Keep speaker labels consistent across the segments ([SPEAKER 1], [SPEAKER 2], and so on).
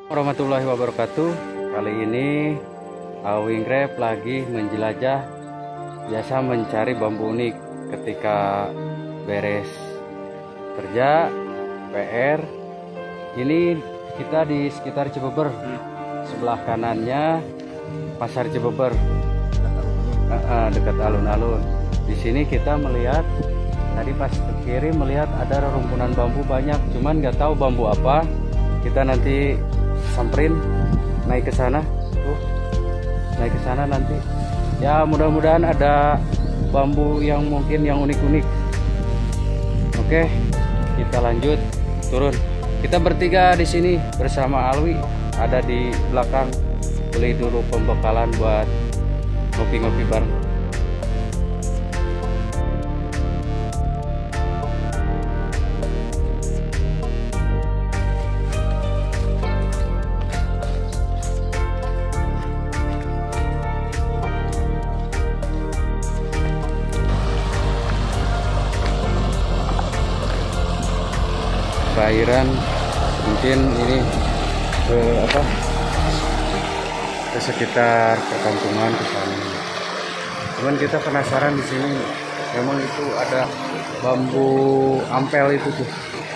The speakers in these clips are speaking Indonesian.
[SPEAKER 1] Warahmatullahi wabarakatuh. Kali ini Awinggrep lagi menjelajah, biasa mencari bambu unik ketika beres kerja PR. Ini kita di sekitar Cibeber, sebelah kanannya pasar Cibeber, dekat alun-alun. Di sini kita melihat tadi pas ke kiri melihat ada rerumpunan bambu banyak, cuman nggak tahu bambu apa. Kita nanti samperin, naik ke sana tuh, naik ke sana nanti ya, mudah-mudahan ada bambu yang mungkin yang unik-unik. Oke, kita lanjut turun. Kita bertiga di sini bersama Alwi ada di belakang, beli dulu pembekalan buat ngopi-ngopi bareng. Perairan mungkin ini ke sekitar perkampungan ke sana. Cuman kita penasaran di sini, memang itu ada bambu ampel itu tuh.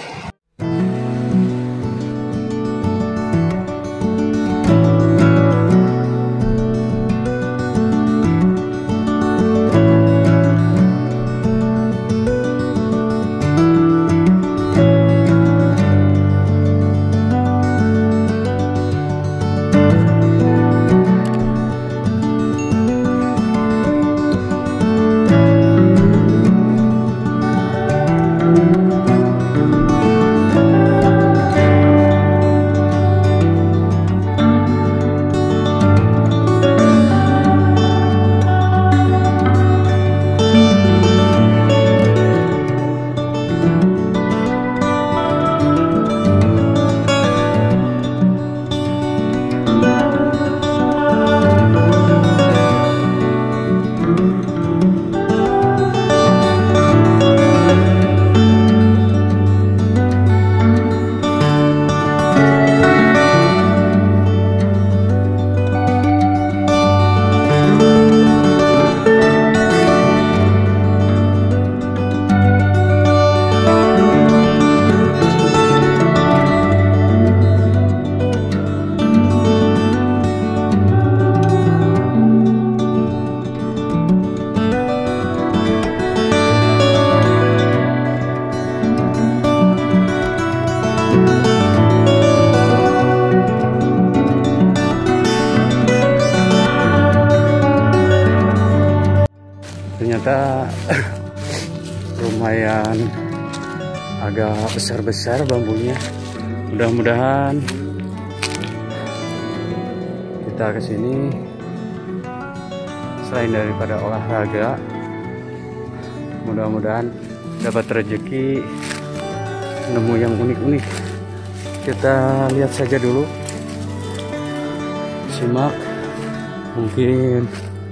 [SPEAKER 1] Ternyata lumayan agak besar-besar bambunya. Mudah-mudahan kita kesini selain daripada olahraga, mudah-mudahan dapat rezeki nemu yang unik-unik. Kita lihat saja dulu, simak, mungkin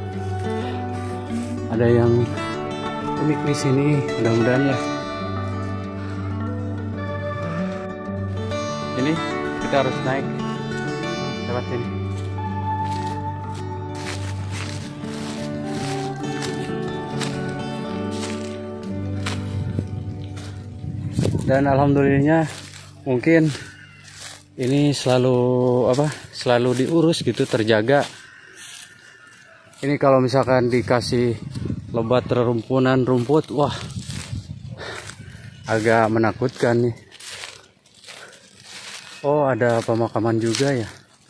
[SPEAKER 1] ada yang unik di sini, mudah-mudahan ya. Ini kita harus naik lewat sini. Dan alhamdulillahnya mungkin ini selalu diurus gitu, terjaga. Ini kalau misalkan dikasih lebat rerumpunan rumput, wah agak menakutkan nih. Oh, ada pemakaman juga ya.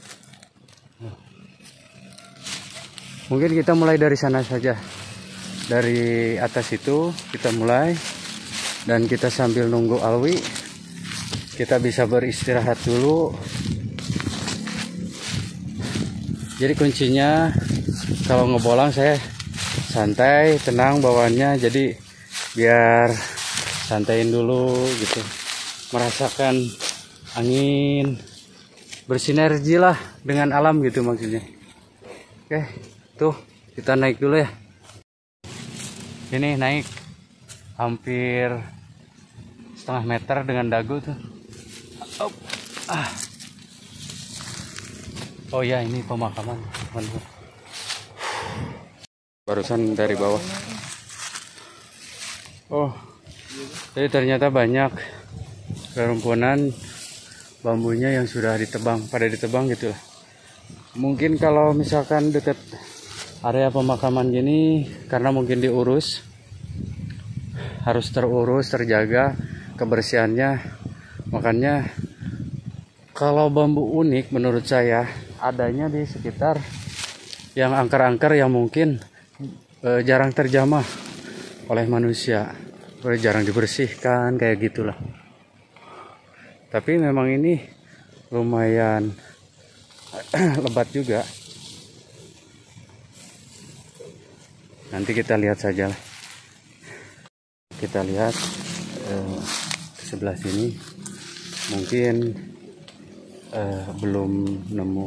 [SPEAKER 1] Mungkin kita mulai dari sana saja, dari atas itu kita mulai, dan kita sambil nunggu Alwi kita bisa beristirahat dulu. Jadi kuncinya kalau ngebolang saya santai, tenang bawaannya, jadi biar santaiin dulu gitu, merasakan angin, bersinergi lah dengan alam gitu maksudnya. Oke, tuh kita naik dulu ya. Ini naik hampir setengah meter dengan dagu tuh. Oh ya, ini pemakaman teman-teman. Barusan dari bawah. Oh, jadi ternyata banyak rerumpunan bambunya yang sudah ditebang, pada ditebang gitu lah. Mungkin kalau misalkan dekat area pemakaman gini, karena mungkin diurus, harus terurus, terjaga kebersihannya. Makanya kalau bambu unik menurut saya adanya di sekitar yang angker-angker yang mungkin jarang terjamah oleh manusia, jarang dibersihkan kayak gitulah. Tapi memang ini lumayan lebat juga. Nanti kita lihat saja lah. Kita lihat di sebelah sini mungkin belum nemu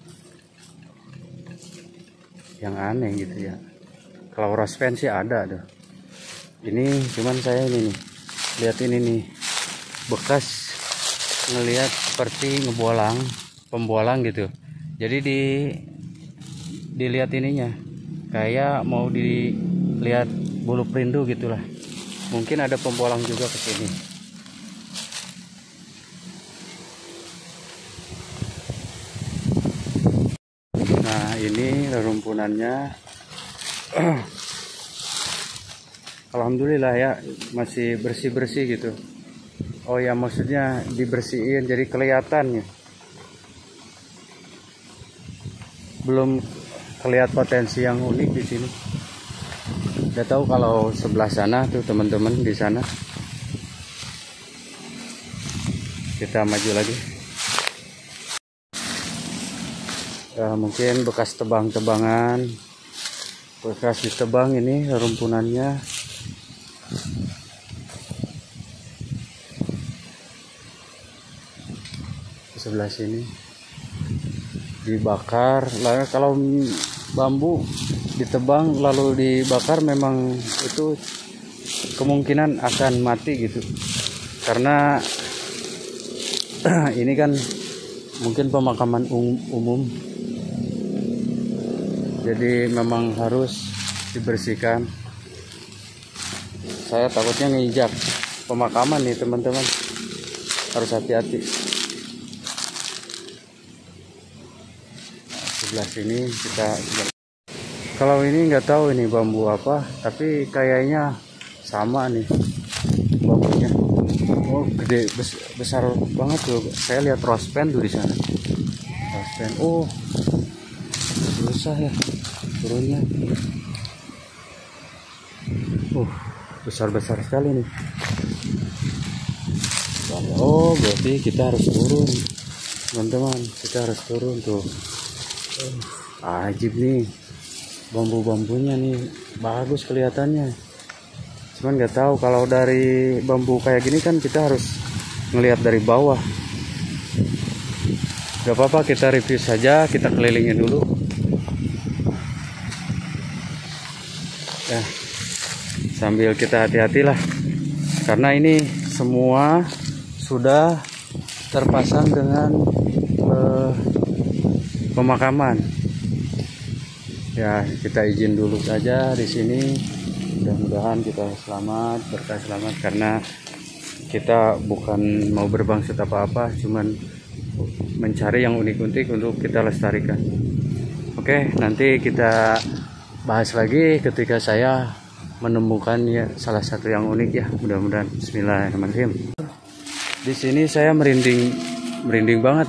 [SPEAKER 1] yang aneh gitu ya. Kalau rospen sih ada tuh. Ini cuman saya ini nih, lihat ini nih, bekas ngelihat seperti pembolang gitu. Jadi dilihat ininya, kayak mau dilihat bulu perindu gitulah. Mungkin ada pembolang juga ke sini. Nah, ini rerumpunannya. Alhamdulillah ya, masih bersih-bersih gitu. Oh ya, maksudnya dibersihin jadi kelihatan ya. Belum kelihatan potensi yang unik di sini. Udah tahu kalau sebelah sana tuh teman-teman, di sana. Kita maju lagi. Mungkin bekas tebang-tebangan, bekas ditebang ini rumpunannya. Di sebelah sini dibakar. Lalu kalau bambu ditebang lalu dibakar, memang itu kemungkinan akan mati gitu, karena ini kan mungkin pemakaman umum, jadi memang harus dibersihkan. Saya takutnya nginjak pemakaman nih teman-teman, harus hati-hati. Sebelah sini kita, kalau ini nggak tahu ini bambu apa, tapi kayaknya sama nih bambunya. Oh, gede, besar banget tuh. Saya lihat rospen tuh di sana. Rospen. Oh, susah ya turunnya. Besar-besar sekali nih. Oh, berarti kita harus turun, teman-teman. Kita harus turun tuh. Ajib nih. Bambu-bambunya nih bagus kelihatannya, cuman nggak tahu kalau dari bambu kayak gini kan kita harus ngelihat dari bawah. Gak apa-apa, kita review saja, kita kelilingin dulu ya, sambil kita hati-hatilah, karena ini semua sudah terpasang dengan pemakaman. Ya, kita izin dulu saja di sini. Mudah-mudahan kita selamat, berkah selamat, karena kita bukan mau berbangsut apa-apa, cuman mencari yang unik-unik untuk kita lestarikan. Oke, nanti kita bahas lagi ketika saya menemukan ya salah satu yang unik ya, mudah-mudahan. Bismillahirrahmanirrahim. Di sini saya merinding banget.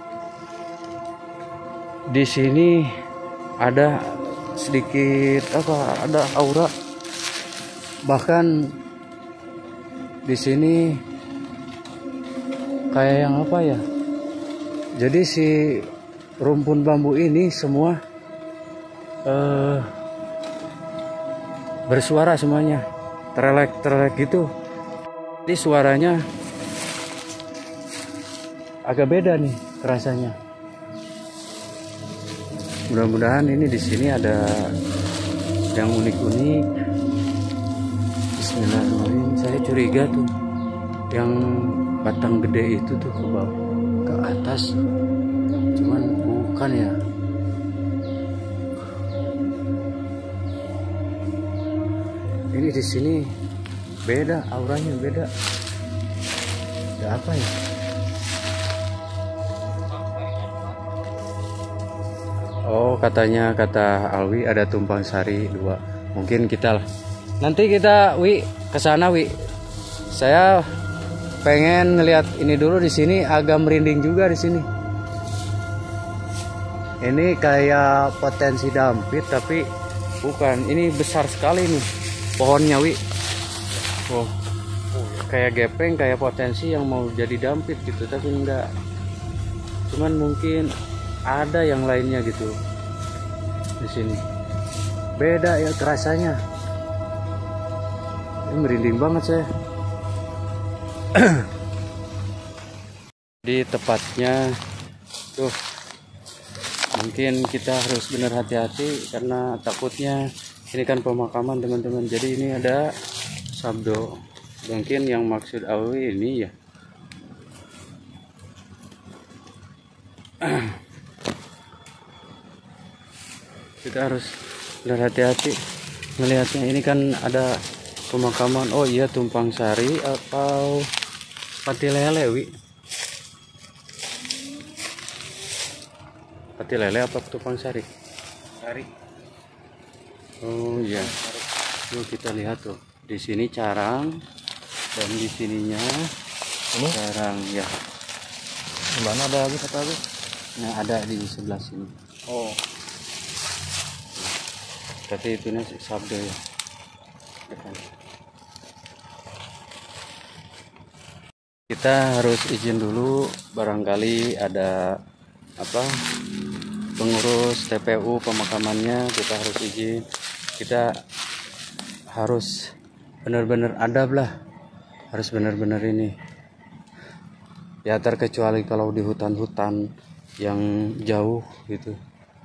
[SPEAKER 1] Di sini ada sedikit ada aura, bahkan di sini kayak yang apa ya, jadi si rumpun bambu ini semua bersuara semuanya, terelek gitu. Jadi suaranya agak beda nih rasanya. Mudah-mudahan ini di sini ada yang unik-unik. Bismillahirrahmanirrahim. Saya curiga tuh yang batang gede itu tuh ke bawah, ke atas, cuman bukan ya. Ini di sini beda, auranya beda. Ada apa ya? Oh, katanya kata Alwi ada tumpang sari 2. Mungkin kita lah. Nanti kita ke sana Saya pengen ngelihat ini dulu di sini, agak merinding juga di sini. Ini kayak potensi dampit tapi bukan. Ini besar sekali nih pohonnya Oh, kayak gepeng, kayak potensi yang mau jadi dampit gitu, tapi enggak. Cuman mungkin ada yang lainnya gitu di sini. Beda ya kerasanya. Ini merinding banget saya. Di tepatnya tuh, mungkin kita harus benar hati-hati karena takutnya ini kan pemakaman teman-teman. Jadi ini ada sabdo, mungkin yang maksud Awi ini ya. Kita harus benar hati-hati melihatnya. Ini kan ada pemakaman. Oh iya, tumpang sari atau pati lele Pati lele apa tumpang sari? Sari. Oh iya. Yuk kita lihat tuh. Di sini carang dan di sininya ini carang ya. Di mana ada lagi kata lu? Nah, ada di sebelah sini. Oh. Tapi itu nasi sabdo ya. Kita harus izin dulu, barangkali ada apa pengurus TPU pemakamannya, kita harus izin. Kita harus benar-benar adab lah, harus benar-benar ini ya, terkecuali kalau di hutan-hutan yang jauh gitu.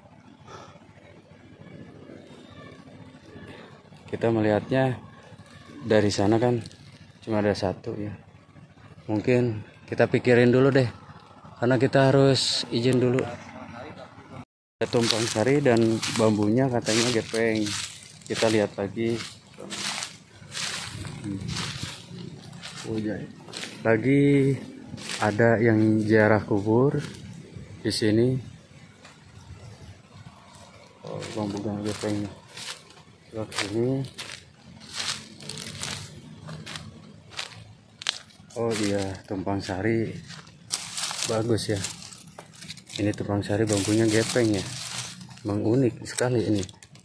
[SPEAKER 1] Kita melihatnya dari sana kan cuma ada satu ya. Mungkin kita pikirin dulu deh, karena kita harus izin dulu. Ada tumpang sari dan bambunya katanya gepeng. Kita lihat lagi. Oh, ya. Lagi ada yang ziarah kubur di sini. Oh, bambu gepeng. Lihat ini. Oh iya, tumpang sari bagus ya. Ini tumpang sari bambunya gepeng ya, emang unik sekali ini.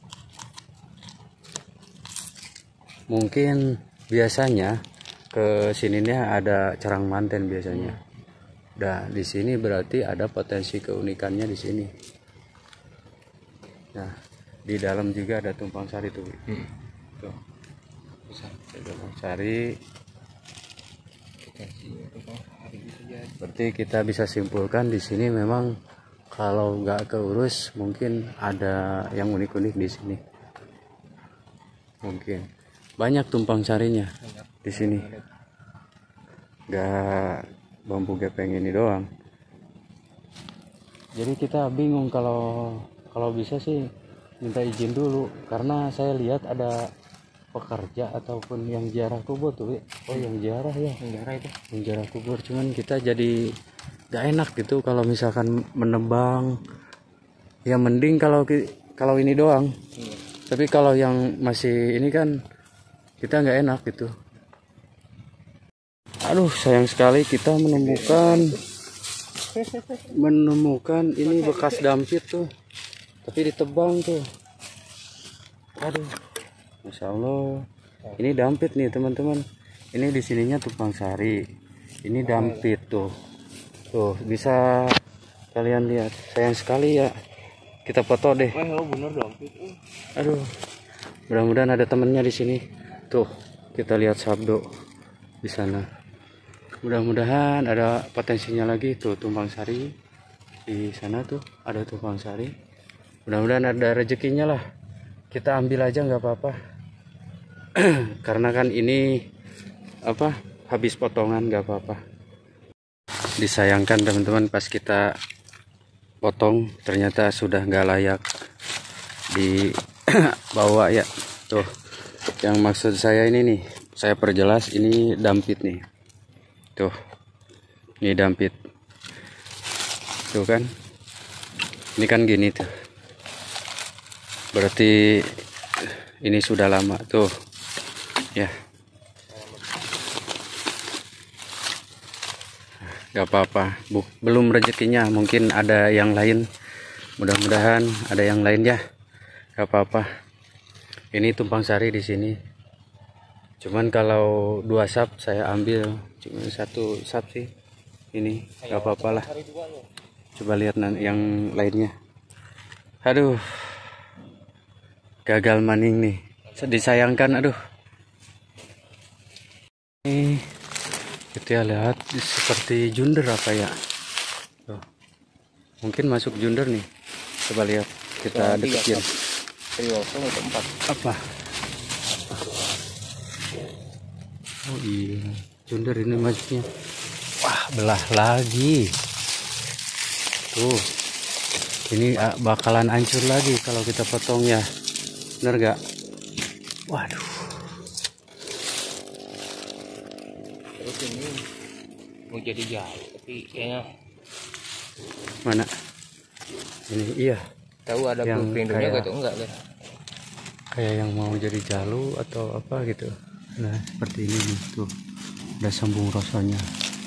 [SPEAKER 1] Mungkin biasanya ke sininya ada carang manten biasanya. Nah di sini berarti ada potensi keunikannya di sini. Nah di dalam juga ada tumpang sari tuh. Tuh, tumpang sari. Berarti kita bisa simpulkan di sini memang kalau nggak keurus mungkin ada yang unik-unik di sini. Mungkin banyak tumpang sarinya di sini. Nggak bambu gepeng ini doang. Jadi kita bingung kalau bisa sih minta izin dulu, karena saya lihat ada pekerja ataupun yang ziarah kubur tuh. Oh yang ziarah ya, yang ziarah kubur. Cuman kita jadi gak enak gitu kalau misalkan menebang ya. Mending kalau ini doang. Tapi kalau yang masih ini kan kita nggak enak gitu. Aduh sayang sekali kita menemukan ini bekas dampit tuh, tapi ditebang tuh. Aduh, Masya Allah, ini dampit nih teman-teman. Ini di sininya tumpang sari, ini dampit tuh. Tuh bisa kalian lihat. Sayang sekali ya. Kita foto deh. Aduh, mudah-mudahan ada temennya di sini. Tuh kita lihat sabdo di sana. Mudah-mudahan ada potensinya lagi. Tuh tumpang sari di sana tuh ada tumpang sari. Mudah-mudahan ada rezekinya lah. Kita ambil aja nggak apa-apa. Karena kan ini apa, habis potongan nggak apa-apa. Disayangkan teman-teman pas kita potong ternyata sudah nggak layak dibawa ya. Tuh, yang maksud saya ini nih, saya perjelas, ini dampit nih. Tuh, ini dampit. Tuh kan, ini kan gini tuh. Berarti ini sudah lama tuh, ya. Gak apa-apa, belum rezekinya, mungkin ada yang lain. Mudah-mudahan ada yang lain ya. Gak apa-apa. Ini tumpang sari di sini. Cuman kalau 2 sap saya ambil, cuma 1 sap sih. Ini gak apa-apa lah. Coba lihat yang lainnya. Aduh, gagal maning nih. Disayangkan, aduh. Ini kita lihat seperti junder apa ya. Tuh. Mungkin masuk junder nih. Coba lihat, kita deketin. Apa? Oh iya, junder ini masuknya. Wah, belah lagi. Tuh, ini bakalan hancur lagi kalau kita potong ya. Bener gak? Waduh.
[SPEAKER 2] Terus ini mau jadi jauh, tapi kayaknya
[SPEAKER 1] mana? Ini iya.
[SPEAKER 2] Tahu ada
[SPEAKER 1] yang
[SPEAKER 2] pelindungnya
[SPEAKER 1] kayak,
[SPEAKER 2] gitu enggak deh?
[SPEAKER 1] Kayak yang mau jadi jalu atau apa gitu. Nah, seperti ini nih, tuh. Ada sambung rasanya.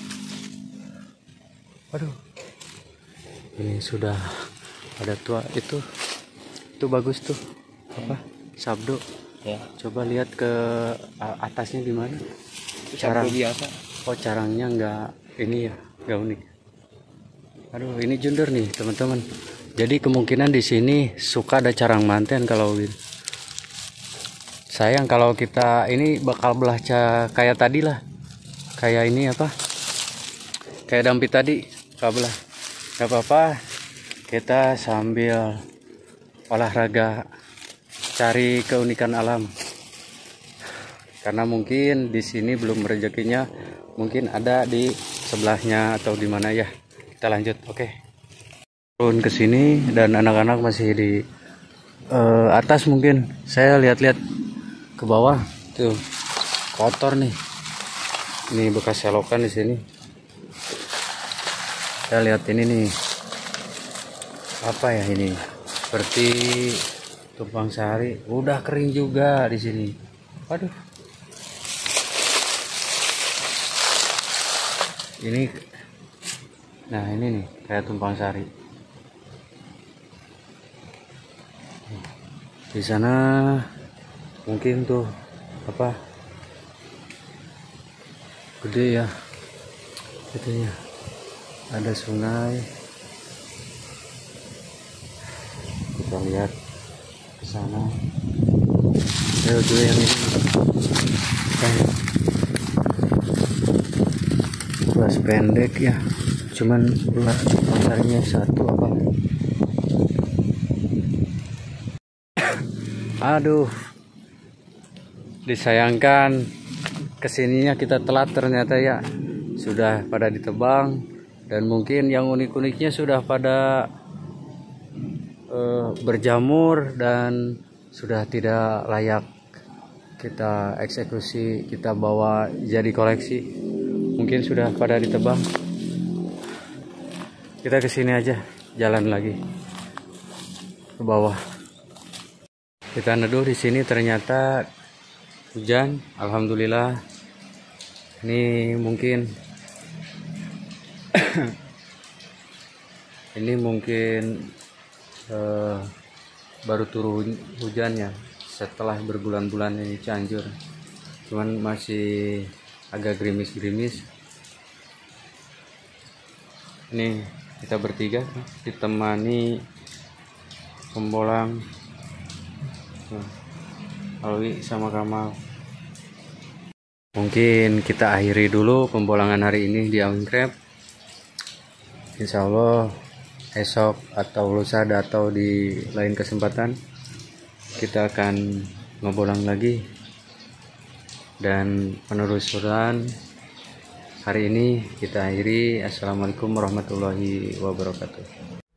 [SPEAKER 1] Waduh. Ini sudah ada tua itu bagus tuh. Apa? Sabdo.
[SPEAKER 2] Ya.
[SPEAKER 1] Coba lihat ke atasnya di mana?
[SPEAKER 2] Carang biasa.
[SPEAKER 1] Oh, carangnya enggak ini ya, enggak unik. Aduh, ini junder nih, teman-teman. Jadi kemungkinan di sini suka ada carang manten kalau gitu. Sayang kalau kita ini bakal belah kayak tadi lah. Kayak ini apa? Kayak dampit tadi, belah. Gak apa-apa. Kita sambil olahraga cari keunikan alam. Karena mungkin di sini belum rezekinya, mungkin ada di sebelahnya atau di mana ya. Kita lanjut, oke. Turun ke sini dan anak-anak masih di atas mungkin. Saya lihat-lihat ke bawah tuh, kotor nih. Ini bekas selokan di sini. Saya lihat ini nih, apa ya ini? Seperti tumpang sari, udah kering juga di sini. Waduh. Ini, nah ini nih kayak tumpang sari. Di sana mungkin tuh apa? Gede ya, gedenya. Ada sungai. Kita lihat ke sana. Ayo dulu yang ini. Luas pendek ya. Cuman luas pasarnya 1 apa? Aduh, disayangkan kesininya kita telat ternyata ya. Sudah pada ditebang dan mungkin yang unik-uniknya sudah pada berjamur dan sudah tidak layak kita eksekusi, kita bawa jadi koleksi. Mungkin sudah pada ditebang. Kita kesini aja, jalan lagi ke bawah. Kita neduh di sini ternyata hujan, alhamdulillah. Ini mungkin ini mungkin baru turun hujannya setelah berbulan-bulan ini Cianjur. Cuman masih agak gerimis-gerimis. Ini kita bertiga ditemani pembolang Alwi sama Kamal. Mungkin kita akhiri dulu pembolangan hari ini di Awing-Krep. Insya Allah esok atau lusa atau di lain kesempatan kita akan ngebolang lagi. Dan penelusuran hari ini kita akhiri. Assalamualaikum warahmatullahi wabarakatuh.